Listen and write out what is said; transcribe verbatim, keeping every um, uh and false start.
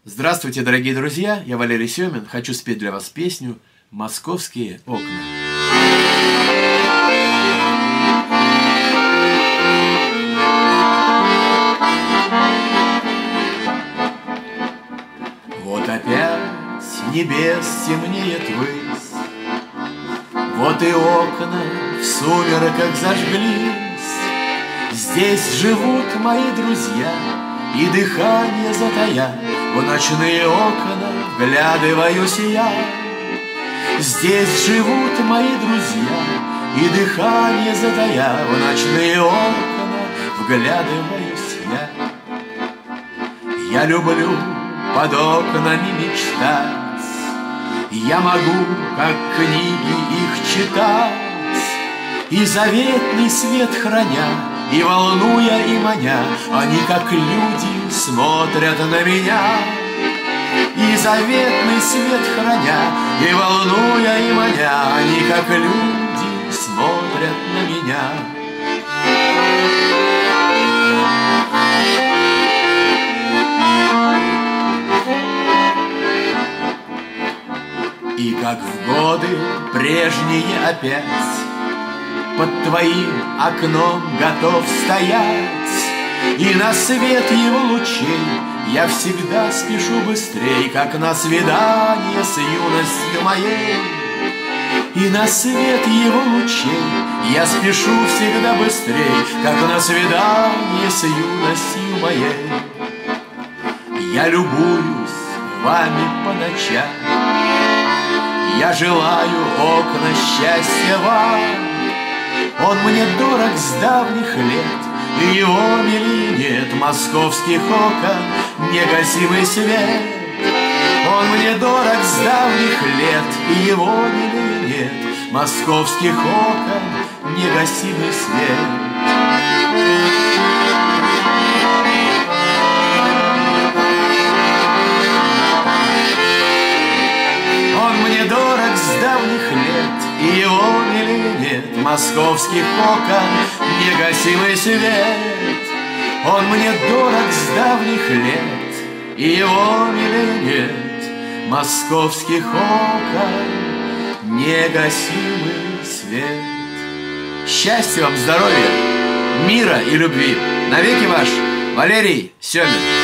Здравствуйте, дорогие друзья! Я Валерий Семин. Хочу спеть для вас песню «Московские окна». Вот опять небес темнеет высь, вот и окна в сумерках зажглись. Здесь живут мои друзья, и дыхание затая, в ночные окна вглядываюсь я. Здесь живут мои друзья, и дыхание затая, в ночные окна вглядываюсь я. Я люблю под окнами мечтать, я могу, как книги, их читать, и заветный свет храня, и волнуя, и маня, они, как люди, смотрят на меня. И заветный свет храня, и волнуя, и маня, они, как люди, смотрят на меня. И как в годы прежние опять под твоим окном готов стоять, и на свет его лучей я всегда спешу быстрей, как на свидание с юностью моей. И на свет его лучей я спешу всегда быстрей, как на свидание с юностью моей. Я любуюсь вами по ночам, я желаю окна счастья вам. Он мне дорог с давних лет, и его милее нет московских окон негасимый свет. Он мне дорог с давних лет, и его милее нет московских окон негасимый свет. Он мне дорог с давних лет, и его милее нет московских окон негасимый свет. Он мне дорог с давних лет, и его милее нет московских окон негасимый свет. Счастья вам, здоровья, мира и любви. Навеки ваш Валерий Семин.